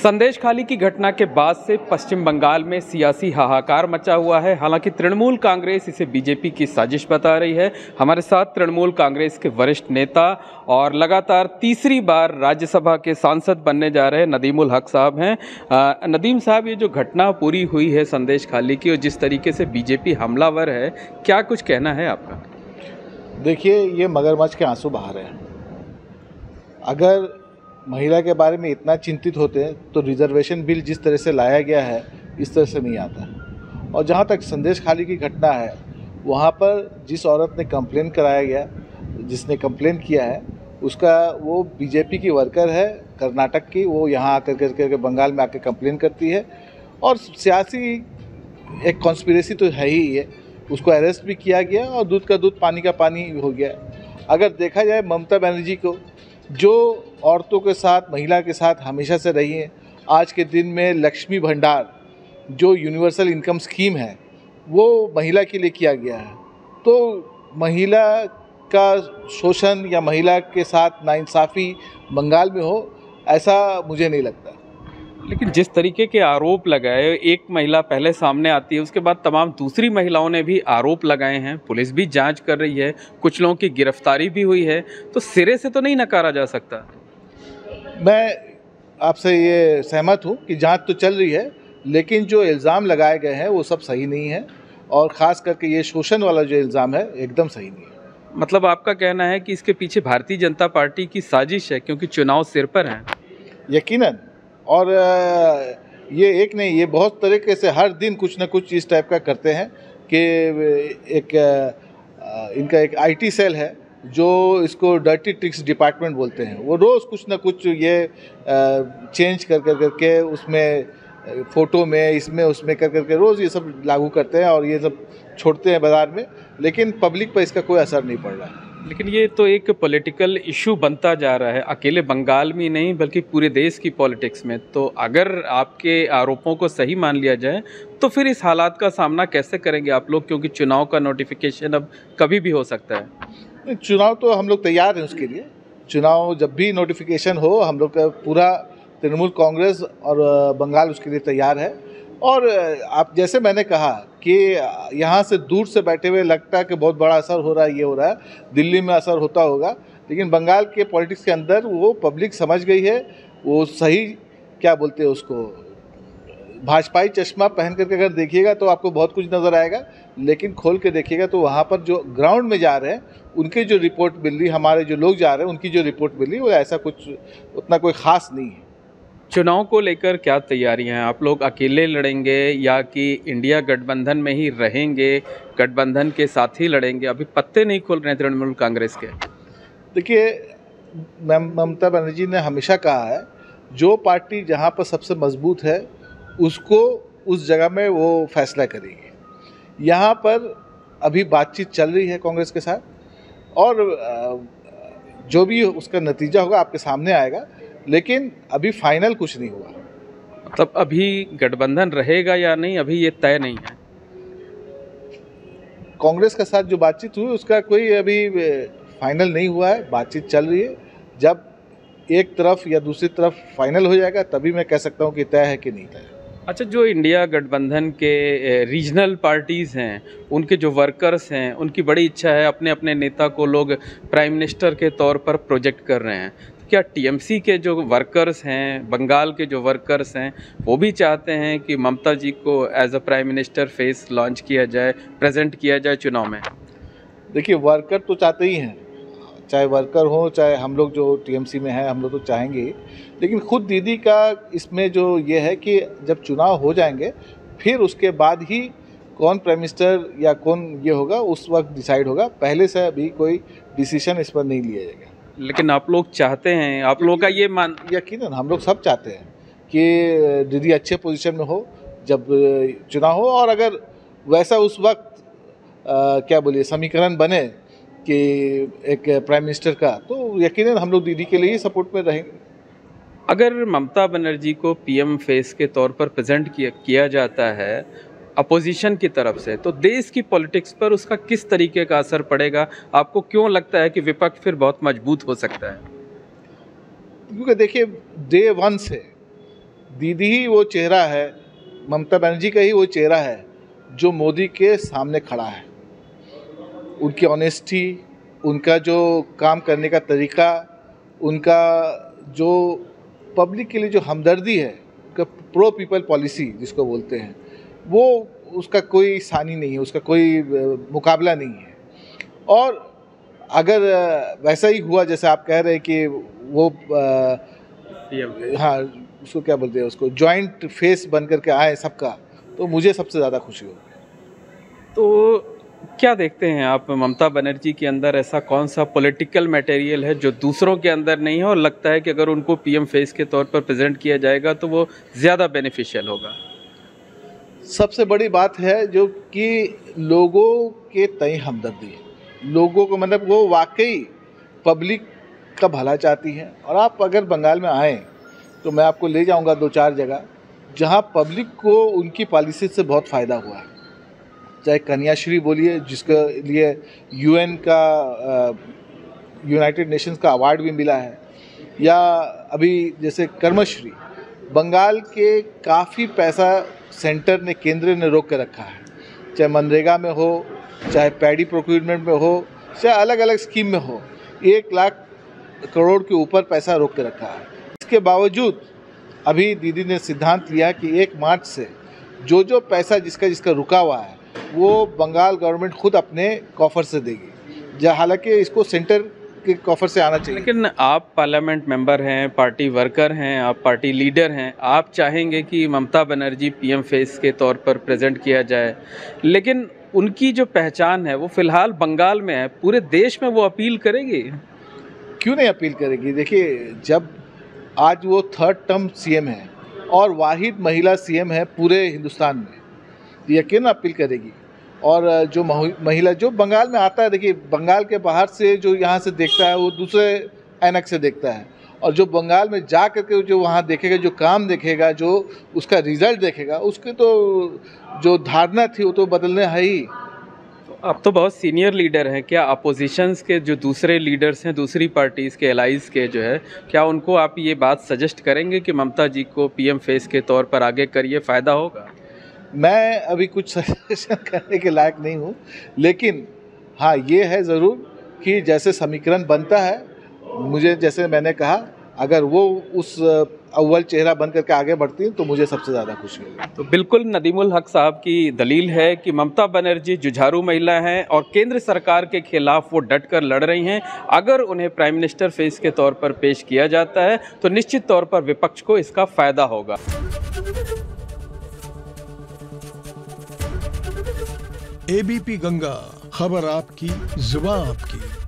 संदेश खाली की घटना के बाद से पश्चिम बंगाल में सियासी हाहाकार मचा हुआ है। हालांकि तृणमूल कांग्रेस इसे बीजेपी की साजिश बता रही है। हमारे साथ तृणमूल कांग्रेस के वरिष्ठ नेता और लगातार तीसरी बार राज्यसभा के सांसद बनने जा रहे नदीम उल हक साहब हैं। नदीम साहब, ये जो घटना पूरी हुई है संदेश खाली की और जिस तरीके से बीजेपी हमलावर है, क्या कुछ कहना है आपका? देखिए, ये मगरमच्छ के आंसू बहा रहे हैं। अगर महिला के बारे में इतना चिंतित होते हैं तो रिजर्वेशन बिल जिस तरह से लाया गया है इस तरह से नहीं आता। और जहाँ तक संदेश खाली की घटना है, वहाँ पर जिस औरत ने कंप्लेन कराया गया, जिसने कंप्लेन किया है, उसका वो बीजेपी की वर्कर है कर्नाटक की। वो यहाँ आकर करके बंगाल में आकर कंप्लेन करती है और सियासी एक कॉन्स्पिरेसी तो है ही है। उसको अरेस्ट भी किया गया और दूध का दूध पानी का पानी हो गया। अगर देखा जाए ममता बनर्जी को, जो औरतों के साथ, महिला के साथ हमेशा से रही हैं, आज के दिन में लक्ष्मी भंडार जो यूनिवर्सल इनकम स्कीम है वो महिला के लिए किया गया है। तो महिला का शोषण या महिला के साथ नाइंसाफ़ी बंगाल में हो, ऐसा मुझे नहीं लगता। लेकिन जिस तरीके के आरोप लगाए, एक महिला पहले सामने आती है, उसके बाद तमाम दूसरी महिलाओं ने भी आरोप लगाए हैं, पुलिस भी जांच कर रही है, कुछ लोगों की गिरफ्तारी भी हुई है, तो सिरे से तो नहीं नकारा जा सकता। मैं आपसे ये सहमत हूँ कि जांच तो चल रही है, लेकिन जो इल्ज़ाम लगाए गए हैं वो सब सही नहीं है और ख़ास करके ये शोषण वाला जो इल्ज़ाम है एकदम सही नहीं है। मतलब आपका कहना है कि इसके पीछे भारतीय जनता पार्टी की साजिश है, क्योंकि चुनाव सिर पर हैं? यकीनन। और ये एक नहीं, ये बहुत तरीके से हर दिन कुछ ना कुछ इस टाइप का करते हैं कि इनका एक आईटी सेल है जो इसको डर्टी ट्रिक्स डिपार्टमेंट बोलते हैं। वो रोज़ कुछ ना कुछ ये चेंज कर करके उसमें फ़ोटो में, इसमें उसमें कर करके रोज़ ये सब लागू करते हैं और ये सब छोड़ते हैं बाज़ार में, लेकिन पब्लिक पर इसका कोई असर नहीं पड़ रहा है। लेकिन ये तो एक पॉलिटिकल इशू बनता जा रहा है, अकेले बंगाल में नहीं बल्कि पूरे देश की पॉलिटिक्स में। तो अगर आपके आरोपों को सही मान लिया जाए तो फिर इस हालात का सामना कैसे करेंगे आप लोग, क्योंकि चुनाव का नोटिफिकेशन अब कभी भी हो सकता है? चुनाव तो हम लोग तैयार हैं उसके लिए। चुनाव जब भी नोटिफिकेशन हो, हम लोग का पूरा तृणमूल कांग्रेस और बंगाल उसके लिए तैयार है। और आप जैसे मैंने कहा कि यहाँ से दूर से बैठे हुए लगता है कि बहुत बड़ा असर हो रहा है, ये हो रहा है, दिल्ली में असर होता होगा, लेकिन बंगाल के पॉलिटिक्स के अंदर वो पब्लिक समझ गई है। वो सही, क्या बोलते हैं उसको, भाजपाई चश्मा पहन करके अगर देखिएगा तो आपको बहुत कुछ नज़र आएगा, लेकिन खोल के देखिएगा तो वहाँ पर जो ग्राउंड में जा रहे हैं उनकी जो रिपोर्ट मिल रही, हमारे जो लोग जा रहे हैं उनकी जो रिपोर्ट मिल रही, वो ऐसा कुछ उतना कोई ख़ास नहीं है। चुनाव को लेकर क्या तैयारियां हैं? आप लोग अकेले लड़ेंगे या कि इंडिया गठबंधन में ही रहेंगे, गठबंधन के साथ ही लड़ेंगे? अभी पत्ते नहीं खोल रहे हैं तृणमूल कांग्रेस के। देखिए, ममता बनर्जी ने हमेशा कहा है जो पार्टी जहाँ पर सबसे मजबूत है उसको उस जगह में वो फैसला करेगी। यहाँ पर अभी बातचीत चल रही है कांग्रेस के साथ और जो भी उसका नतीजा होगा आपके सामने आएगा, लेकिन अभी फाइनल कुछ नहीं हुआ। मतलब अभी गठबंधन रहेगा या नहीं, अभी ये तय नहीं है। कांग्रेस के साथ जो बातचीत हुई उसका कोई अभी फाइनल नहीं हुआ है, बातचीत चल रही है। जब एक तरफ या दूसरी तरफ फाइनल हो जाएगा तभी मैं कह सकता हूँ कि तय है कि नहीं तय है। अच्छा, जो इंडिया गठबंधन के रीजनल पार्टीज़ हैं, उनके जो वर्कर्स हैं, उनकी बड़ी इच्छा है अपने अपने नेता को लोग प्राइम मिनिस्टर के तौर पर प्रोजेक्ट कर रहे हैं। क्या टीएमसी के जो वर्कर्स हैं, बंगाल के जो वर्कर्स हैं, वो भी चाहते हैं कि ममता जी को as a prime minister face launch किया जाए, प्रेजेंट किया जाए चुनाव में? देखिए, वर्कर तो चाहते ही हैं, चाहे वर्कर हो चाहे हम लोग जो टीएमसी में हैं, हम लोग तो चाहेंगे ही। लेकिन खुद दीदी का इसमें जो ये है कि जब चुनाव हो जाएंगे फिर उसके बाद ही कौन प्राइम मिनिस्टर या कौन ये होगा उस वक्त डिसाइड होगा। पहले से अभी कोई डिसीजन इस पर नहीं लिया जाएगा। लेकिन आप लोग चाहते हैं, आप लोगों का ये मान? यकीनन हम लोग सब चाहते हैं कि दीदी अच्छे पोजीशन में हो जब चुनाव हो, और अगर वैसा उस वक्त क्या बोलिए समीकरण बने कि एक प्राइम मिनिस्टर का, तो यकीनन हम लोग दीदी के लिए ही सपोर्ट में रहेंगे। अगर ममता बनर्जी को पीएम फेस के तौर पर प्रेजेंट किया जाता है अपोजिशन की तरफ से, तो देश की पॉलिटिक्स पर उसका किस तरीके का असर पड़ेगा? आपको क्यों लगता है कि विपक्ष फिर बहुत मजबूत हो सकता है? क्योंकि देखिए, डे वन से दीदी ही वो चेहरा है, ममता बनर्जी का ही वो चेहरा है जो मोदी के सामने खड़ा है। उनकी ऑनेस्टी, उनका जो काम करने का तरीका, उनका जो पब्लिक के लिए जो हमदर्दी है, प्रो पीपल पॉलिसी जिसको बोलते हैं, वो उसका कोई सानी नहीं है, उसका कोई मुकाबला नहीं है। और अगर वैसा ही हुआ जैसे आप कह रहे हैं कि वो हाँ उसको क्या बोलते हैं, उसको जॉइंट फेस बन करके आए सबका, तो मुझे सबसे ज़्यादा खुशी होगी। तो क्या देखते हैं आप, ममता बनर्जी के अंदर ऐसा कौन सा पॉलिटिकल मटेरियल है जो दूसरों के अंदर नहीं है और लगता है कि अगर उनको पीएम फेस के तौर पर प्रेजेंट किया जाएगा तो वो ज़्यादा बेनिफिशियल होगा? सबसे बड़ी बात है जो कि लोगों के तय हमदर्दी है, लोगों को मतलब वो वाकई पब्लिक का भला चाहती है। और आप अगर बंगाल में आएँ तो मैं आपको ले जाऊंगा 2-4 जगह जहां पब्लिक को उनकी पॉलिसी से बहुत फ़ायदा हुआ है। चाहे कन्याश्री बोलिए, जिसके लिए यूएन का यूनाइटेड नेशंस का अवार्ड भी मिला है, या अभी जैसे कर्मश्री, बंगाल के काफ़ी पैसा सेंटर ने, केंद्र ने रोक के रखा है। चाहे मनरेगा में हो, चाहे पैडी प्रोक्यूरमेंट में हो, चाहे अलग अलग स्कीम में हो, 1 लाख करोड़ के ऊपर पैसा रोक के रखा है। इसके बावजूद अभी दीदी ने सिद्धांत लिया कि 1 मार्च से जो पैसा जिसका रुका हुआ है वो बंगाल गवर्नमेंट खुद अपने कॉफर से देगी, हालांकि इसको सेंटर के कॉफर से आना चाहिए। लेकिन आप पार्लियामेंट मेंबर हैं, पार्टी वर्कर हैं, आप पार्टी लीडर हैं, आप चाहेंगे कि ममता बनर्जी पीएम फेस के तौर पर प्रेजेंट किया जाए, लेकिन उनकी जो पहचान है वो फिलहाल बंगाल में है, पूरे देश में वो अपील करेगी? क्यों नहीं अपील करेगी? देखिए, जब आज वो 3rd टर्म सीएम है और वाहिद महिला सीएम है पूरे हिंदुस्तान में, यकीन अपील करेगी। और जो महिला जो बंगाल में आता है, देखिए बंगाल के बाहर से जो यहाँ से देखता है वो दूसरे ऐनक से देखता है, और जो बंगाल में जा करके जो वहाँ देखेगा, जो काम देखेगा, जो उसका रिजल्ट देखेगा, उसकी तो जो धारणा थी वो तो बदलने है ही। आप तो बहुत सीनियर लीडर हैं, क्या अपोजिशंस के जो दूसरे लीडर्स हैं, दूसरी पार्टीज़ के, एलाइज के जो है, क्या उनको आप ये बात सजेस्ट करेंगे कि ममता जी को पीएम फेस के तौर पर आगे करिए, फ़ायदा होगा? मैं अभी कुछ सजेशन करने के लायक नहीं हूँ, लेकिन हाँ ये है ज़रूर कि जैसे समीकरण बनता है, मुझे जैसे मैंने कहा, अगर वो उस अव्वल चेहरा बन करके आगे बढ़ती हैं तो मुझे सबसे ज़्यादा खुशी होगी। तो बिल्कुल नदीमुल हक साहब की दलील है कि ममता बनर्जी जुझारू महिला हैं और केंद्र सरकार के खिलाफ वो डट कर लड़ रही हैं। अगर उन्हें प्राइम मिनिस्टर फेस के तौर पर पेश किया जाता है तो निश्चित तौर पर विपक्ष को इसका फ़ायदा होगा। एबीपी गंगा, खबर आपकी, जुबान आपकी।